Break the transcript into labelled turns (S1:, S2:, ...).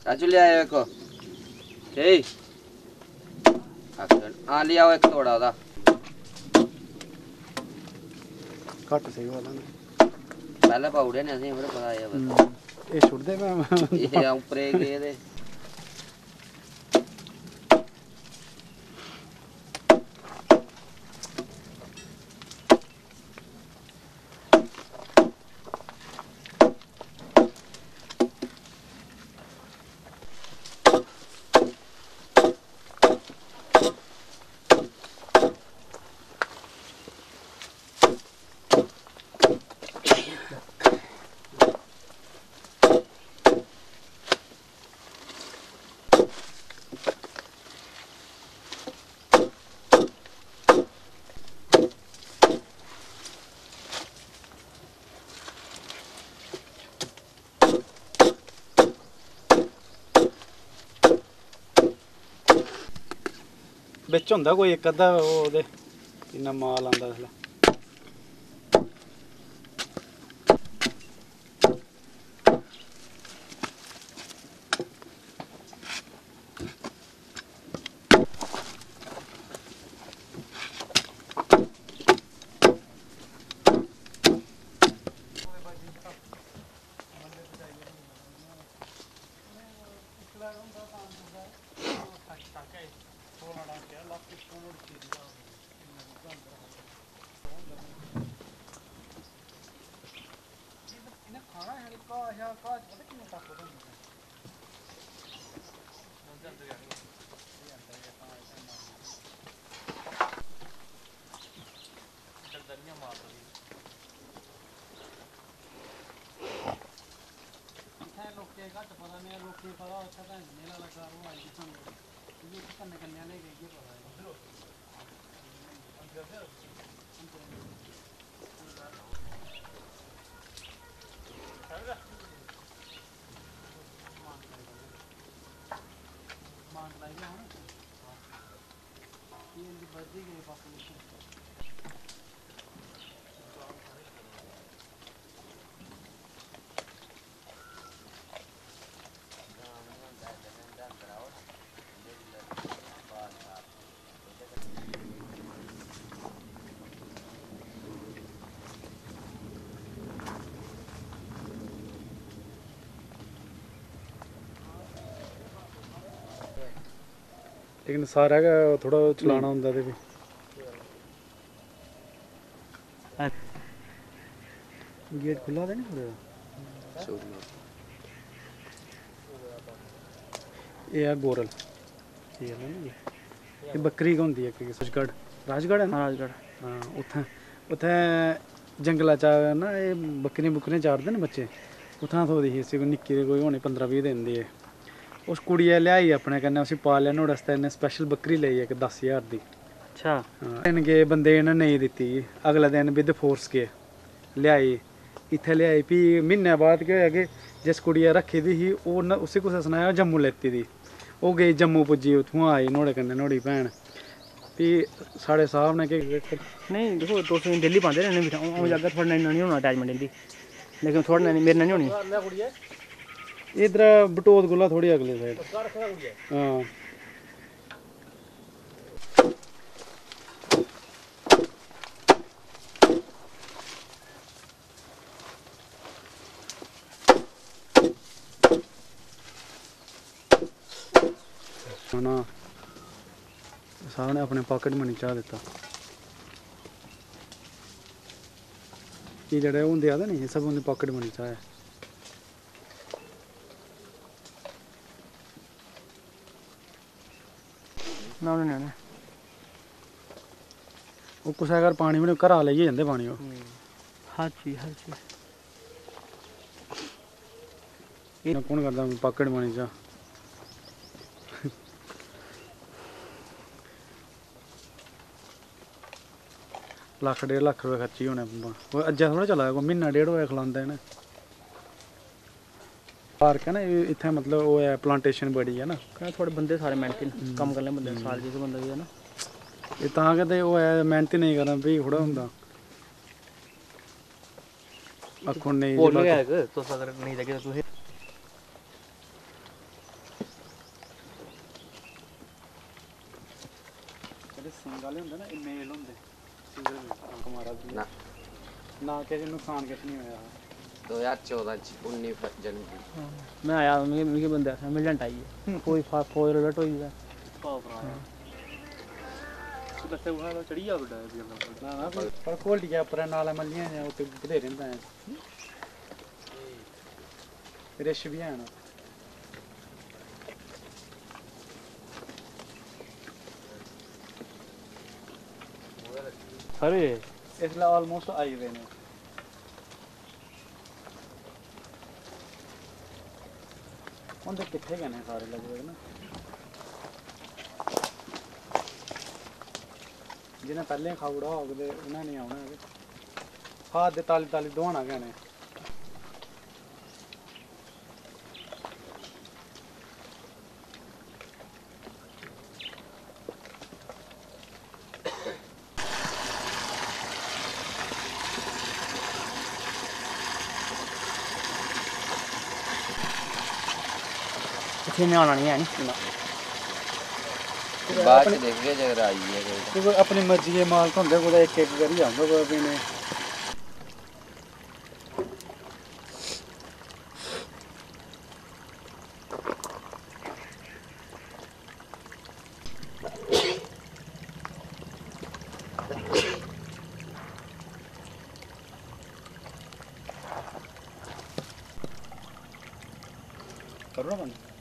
S1: चाचू ले आयो एक ठीक हाँ ले आओ एक थोड़ा ओदा
S2: घट सही वाला
S1: पहले पाउड़े ने असें पता है
S2: ये छुड़ दे मैं
S1: ये ऊपर गए दे
S2: बिच हुंदा कोई इक अद्धा ओह्दे इन्ना माल आंदा इसलै लेकिन सारा थोड़ा चलाना होंदा ते भी गेट खुला था नहीं पूरे ये है गोरल ये बकरी का होंदी है कि राजगढ़ है ना राजगढ़ हाँ उत्थें उत्थें जंगला चा ना ये बकरियां चारदे न बच्चे उत्थां थ्होई दी ही इसी निक्की कोई होनी 15-20 दिन दी उस कुड़ियै लियाई अपने कन्नै उसी पालेआ नुहाड़े आस्तै इन्नै स्पैशल बकरी लेई इक 10,000 दी अच्छा दिन गे बंदे इन्नै नेईं दित्ती अगले दिन विद फोर्स गे लियाई इत्थै लियाई फ्ही म्हीने बाद केह् होएआ कि जिस कुड़ियै रक्खी दी ही ओह् उसी कुसै सनाया जम्मू लेती दी ओह् गेई जम्मू पुज्जी उत्थुआं आई नुहाड़े कन्नै नुहाड़ी भैन फ्ही साढ़े साहब ने केह्
S3: नहीं देखो तुस डेली पांदे रहने बिठा अ'ऊं जागा थुआढ़े ने इन्ना नहीं होना अटैचमेंट इंदी लेकिन थुआढ़े ने मेरे ने नहीं होनी
S2: इधर बटोत कोला थोड़ी अगले साइड हाँ ना साहब ने अपने पॉकेट मनी चाह दिता ये जेह्ड़े होंदे आखदे नी सब उंदी पॉकेट मनी चाह है
S3: ना ना
S2: वो कुछ अगर पानी भी घरा लेइयै जंदे पानी वो
S3: हर चीज
S2: कौन करदा पॉकेट मनी चा लक्ख 1.5 लक्ख रुपये खर्ची होने अज्जा थोड़ा चला दा कोई म्हीना 1.5 होया खलांदे न पार्क है ना इत्थै मतलब वो है प्लांटेशन बड़ी है ना
S3: थोड़े बंदे सारे मेहनती न कम्म करने बंदे साल जिस बंदा भी है ना
S2: ये तां गै ते ओह् है मेहनत नहीं करना फ्ही थोड़ा होंदा आखो नेईं
S3: बोल गया तुस अगर नहीं लगे तो तुसें
S2: ਰੰਗ ਵਾਲੇ ਹੁੰਦੇ ਨਾ ਇਹ ਮੇਲ ਹੁੰਦੇ ਸਿੰਗਲ ਕੁਮਾਰਾ ਦੀ
S1: ਨਾ
S2: ਨਾ ਕਿਸੇ ਨੁਕਸਾਨ ਕੁਛ ਨਹੀਂ ਹੋਇਆ
S1: 2014 ਚ 19 ਜਨਵਰੀ
S3: मैं आया मिगी बंदे आखेआ मिलियंट आई है कोई फौज अलर्ट होई दा
S2: बस वो चढ़ी जा बड़ा ना ना पर कोल्ड के ऊपर नाला मल्लियां ने उत्ते बथेरे रहंदा है रिश भी है ना
S3: अरे
S2: इसलिए ऑलमोस्ट आई हुए ने उनके कितने गए सारे लगभग ना जिन्हें पहले खाउड़ा होग ते उन्हें नहीं आना है हाथ दे ताली ताली दोहाना गए ने
S3: इत्थे में आना नहीं है नी
S1: ਬਾਅਦ ਚ ਦੇਖ ਕੇ ਜਗਰ ਆਈ ਹੈ ਕੋਈ
S2: कोई अपनी मर्जी के मालक होंगे कोई एक एक करी आंदा कोई पीने करो ना बंद